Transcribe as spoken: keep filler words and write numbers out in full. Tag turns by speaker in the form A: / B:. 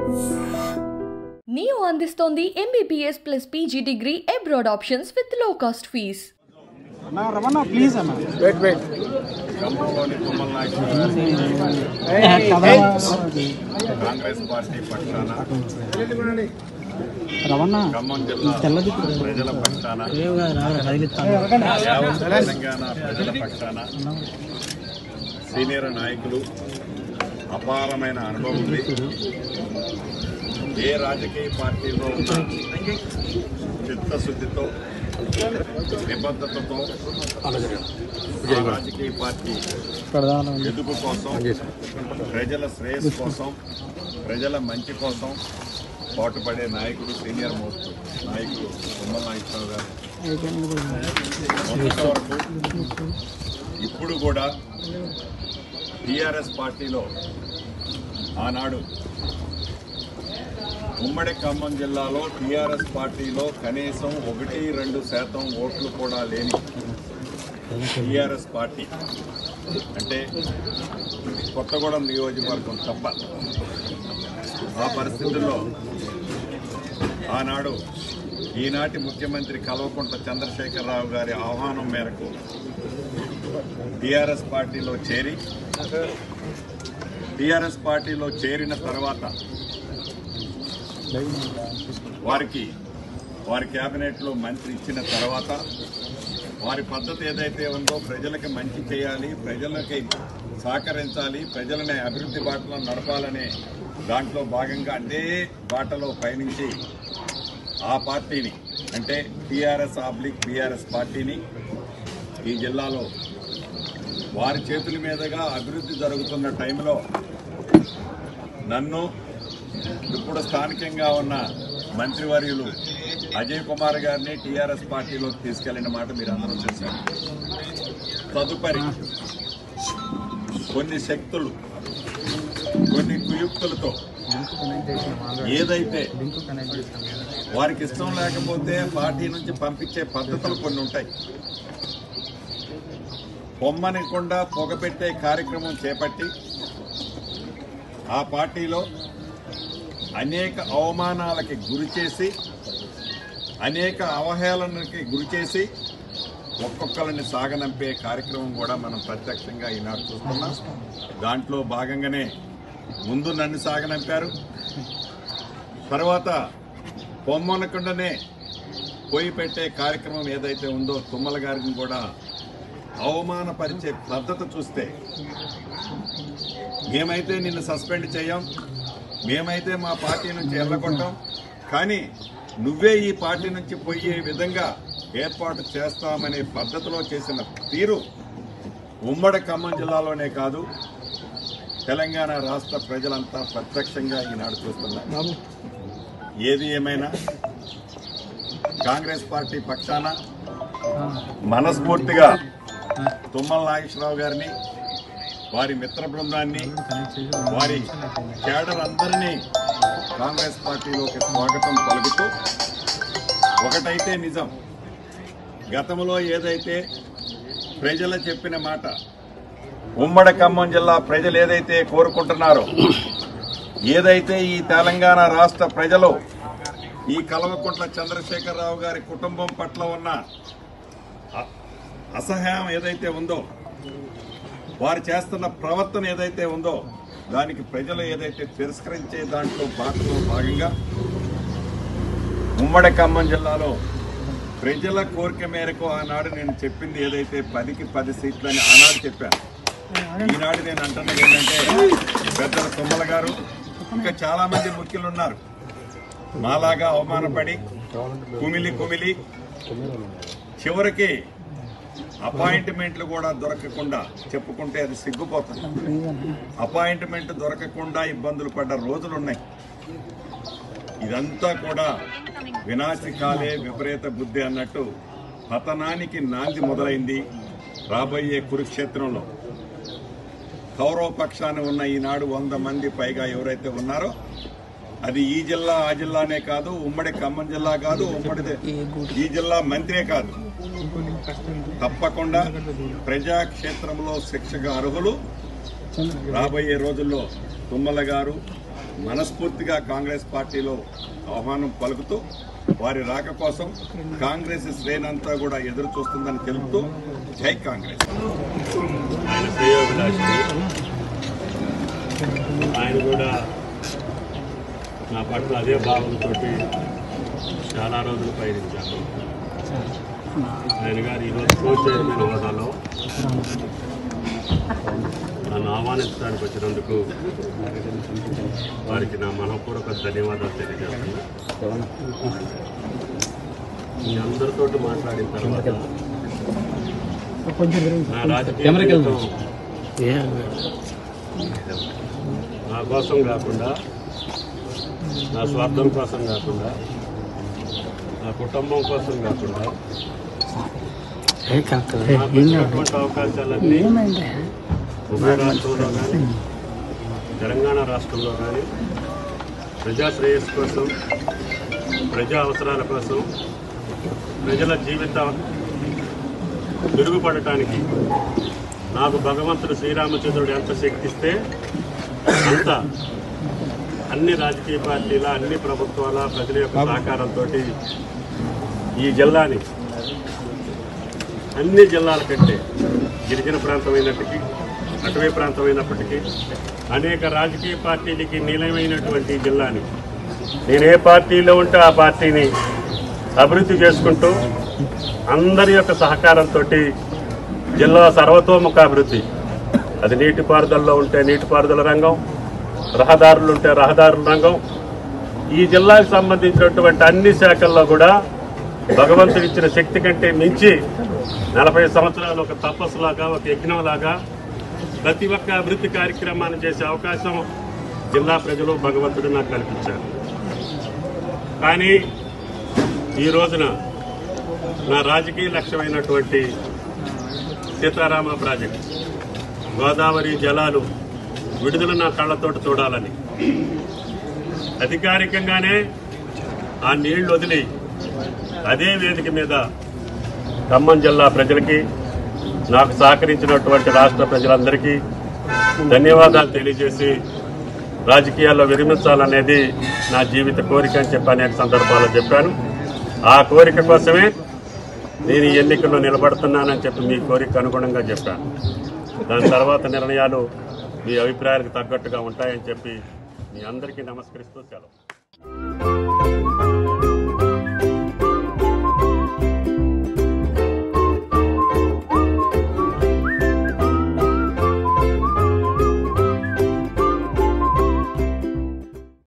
A: Neo అందిస్తోంది M B B S plus P G degree abroad options with low cost fees.
B: Anna, Ramana, please, Anna.
C: Wait, wait. Congress Party Pakshana.
B: Ramana.
C: Khammam Jilla Prajala Pakshana. Telangana Prajala Pakshana. Senior Nayakulu. అపారమైన అనుభవం ఉంది. ఏ రాజకీయ పార్టీలో ఉన్న చిత్తశుద్ధితో నిబద్ధతతో రాజకీయ party ఎదుగు కోసం ప్రజల శ్రేయస్సు కోసం ప్రజల మంచి కోసం పాటుపడే నాయకుడు సీనియర్ మోస్ట్ నాయకుడు తుమ్మల నాగేశ్వర గారు మొదటి వరకు ఇప్పుడు కూడా టీఆర్ఎస్ పార్టీలో ఆనాడు ఉమ్మడి ఖమ్మం జిల్లాలో టీఆర్ఎస్ పార్టీలో కనీసం ఒకటి రెండు శాతం ఓట్లు కూడా లేని టీఆర్ఎస్ పార్టీ అంటే కొత్తగూడెం నియోజకవర్గం తప్ప. ఆ పరిస్థితుల్లో ఆనాడు ఈనాటి ముఖ్యమంత్రి కల్వకుంట్ల చంద్రశేఖరరావు గారి ఆహ్వానం మేరకు టీఆర్ఎస్ పార్టీలో చేరి టీఆర్ఎస్ పార్టీలో చేరిన తర్వాత వారికి వారి కేబినెట్లో మంత్రి ఇచ్చిన తర్వాత వారి పద్ధతి ఏదైతే ఉందో ప్రజలకి మంచి చేయాలి, ప్రజలకి సహకరించాలి, ప్రజలని అభివృద్ధి బాటలో నడపాలనే దాంట్లో భాగంగా అదే బాటలో పయనించి ఆ పార్టీని అంటే టీఆర్ఎస్ ఆబ్లిక్ బీఆర్ఎస్ పార్టీని ఈ జిల్లాలో వారి చేతుల మీదుగా అభివృద్ధి జరుగుతున్న టైంలో నన్ను ఇప్పుడు స్థానికంగా ఉన్న మంత్రివర్యులు అజయ్ కుమార్ గారిని టీఆర్ఎస్ పార్టీలోకి తీసుకెళ్లిన మాట మీరు అందరూ చూశారు. తదుపరి కొన్ని శక్తులు కొన్ని కుయుక్తులతో ఏదైతే వారికి ఇష్టం లేకపోతే పార్టీ నుంచి పంపించే పద్ధతులు కొన్ని ఉంటాయి. పొమ్మనకుండా పొగపెట్టే కార్యక్రమం చేపట్టి ఆ పార్టీలో అనేక అవమానాలకి గురిచేసి అనేక అవహేళనకి గురిచేసి ఒక్కొక్కరిని సాగనంపే కార్యక్రమం కూడా మనం ప్రత్యక్షంగా ఈనాడు చూస్తున్నాం. దాంట్లో భాగంగానే ముందు నన్ను సాగనంపారు, తర్వాత పొమ్మనకుండానే పోయి పెట్టే కార్యక్రమం ఏదైతే ఉందో తుమ్మల గారిని కూడా అవమానపరిచే పద్ధతి చూస్తే మేమైతే నిన్ను సస్పెండ్ చేయం, మేమైతే మా పార్టీ నుంచి వెళ్ళగొట్టాం, కానీ నువ్వే ఈ పార్టీ నుంచి పోయే విధంగా ఏర్పాటు చేస్తామనే పద్ధతిలో చేసిన తీరు ఉమ్మడి ఖమ్మం జిల్లాలోనే కాదు తెలంగాణ రాష్ట్ర ప్రజలంతా ప్రత్యక్షంగా ఈనాడు చూస్తున్నారు. ఏది ఏమైనా కాంగ్రెస్ పార్టీ పక్షాన మనస్ఫూర్తిగా తుమ్మల నాగేశ్వరరావు గారిని, వారి మిత్ర బృందాన్ని, వారి కేడర్ అందరినీ కాంగ్రెస్ పార్టీలోకి స్వాగతం పలుకుతూ ఒకటైతే నిజం, గతంలో ఏదైతే ప్రజలు చెప్పిన మాట ఉమ్మడి ఖమ్మం జిల్లా ప్రజలు ఏదైతే కోరుకుంటున్నారో, ఏదైతే ఈ తెలంగాణ రాష్ట్ర ప్రజలు ఈ కల్వకుంట్ల చంద్రశేఖరరావు గారి కుటుంబం పట్ల ఉన్న అసహ్యం ఏదైతే ఉందో, వారు చేస్తున్న ప్రవర్తన ఏదైతే ఉందో దానికి ప్రజలు ఏదైతే తిరస్కరించే దాంట్లో బాటలో భాగంగా ఉమ్మడి ఖమ్మం జిల్లాలో ప్రజల కోరిక మేరకు ఆనాడు నేను చెప్పింది ఏదైతే పదికి పది సీట్లని ఆనాడు చెప్పాను. ఈనాడు నేను అంటున్నది ఏంటంటే పెద్దల తుమ్మల గారు ఇంకా చాలా మంది ముఖ్యులు ఉన్నారు నాలాగా అవమానపడి కుమిలి కుమిలి చివరికి అపాయింట్మెంట్లు కూడా దొరకకుండా చెప్పుకుంటే అది సిగ్గుపోతుంది. అపాయింట్మెంట్ దొరకకుండా ఇబ్బందులు పడ్డ రోజులున్నాయి. ఇదంతా కూడా వినాశకాలే విపరీత బుద్ధి అన్నట్టు పతనానికి నాంది మొదలైంది. రాబోయే కురుక్షేత్రంలో కౌరవ పక్షాన్ని ఉన్న ఈనాడు వంద మంది పైగా ఎవరైతే ఉన్నారో అది ఈ జిల్లా ఆ జిల్లానే కాదు, ఉమ్మడి ఖమ్మం జిల్లా కాదు, ఉమ్మడి ఈ జిల్లా మంత్రే కాదు, తప్పకుండా ప్రజాక్షేత్రంలో శిక్షగా అర్హులు రాబోయే రోజుల్లో తుమ్మల గారు మనస్ఫూర్తిగా కాంగ్రెస్ పార్టీలో ఆహ్వానం పలుకుతూ వారి రాక కోసం కాంగ్రెస్ శ్రేణంతా కూడా ఎదురు చూస్తుందని తెలుపుతూ జై కాంగ్రెస్.
D: ఆయన శ్రేయోభిలాషి, ఆయన కూడా నా పట్ల అదే భావంతో చాలా రోజులు పయనించాను. ఆయన గారు ఈరోజు కో చైర్మన్ హోదాలో నన్ను ఆహ్వానించడానికి వచ్చినందుకు వారికి నా మనపూర్వక ధన్యవాదాలు తెలియజేస్తున్నాను. మీ అందరితో మాట్లాడిన తర్వాత నా రాజకీయ జీవితం నా కోసం కాకుండా, నా స్వార్థం కోసం కాకుండా, నా కుటుంబం కోసం కాకుండా నాకు అవకాశాలన్నీ ఉభయ రాష్ట్రంలో కానీ తెలంగాణ రాష్ట్రంలో కానీ ప్రజా శ్రేయస్సు కోసం, ప్రజా అవసరాల కోసం, ప్రజల జీవితం మెరుగుపడటానికి నాకు భగవంతుడు శ్రీరామచంద్రుడు ఎంత శక్తిస్తే అంత అన్ని రాజకీయ పార్టీల, అన్ని ప్రభుత్వాల, ప్రజల యొక్క సహకారంతో ఈ జిల్లాని అన్ని జిల్లాల కంటే గిరిజన ప్రాంతమైనప్పటికీ, అటవీ ప్రాంతమైనప్పటికీ అనేక రాజకీయ పార్టీలకి నిలయమైనటువంటి జిల్లాని నేను ఏ పార్టీలో ఉంటే ఆ పార్టీని అభివృద్ధి చేసుకుంటూ అందరి యొక్క సహకారంతో జిల్లా సర్వతోముఖాభివృద్ధి, అది నీటిపారుదలలో ఉంటే నీటిపారుదల రంగం, రహదారులు ఉంటే రహదారుల రంగం, ఈ జిల్లాకు సంబంధించినటువంటి అన్ని శాఖల్లో కూడా భగవంతుడు ఇచ్చిన శక్తి కంటే మించి నలభై సంవత్సరాలు ఒక తపస్సులాగా, ఒక యజ్ఞంలాగా ప్రతి ఒక్క అభివృద్ధి కార్యక్రమాన్ని చేసే అవకాశం జిల్లా ప్రజలు భగవంతుడు నాకు కల్పించారు. కానీ ఈ రోజున నా రాజకీయ లక్ష్యమైనటువంటి సీతారామ ప్రాజెక్టు, గోదావరి జలాలు విడుదల నా కళ్ళతోటి చూడాలని అధికారికంగానే ఆ నీళ్లు వదిలి అదే వేదిక మీద ఖమ్మం జిల్లా ప్రజలకి, నాకు సహకరించినటువంటి రాష్ట్ర ప్రజలందరికీ ధన్యవాదాలు తెలియజేసి రాజకీయాల్లో విరమించాలనేది నా జీవిత కోరిక అని చెప్పి అనేక సందర్భాల్లో చెప్పాను. ఆ కోరిక కోసమే నేను ఈ ఎన్నికల్లో నిలబడుతున్నానని చెప్పి మీ కోరిక అనుగుణంగా చెప్పాను. దాని తర్వాత నిర్ణయాలు మీ అభిప్రాయాలకు తగ్గట్టుగా ఉంటాయని చెప్పి మీ అందరికీ నమస్కరిస్తూ సెలవు.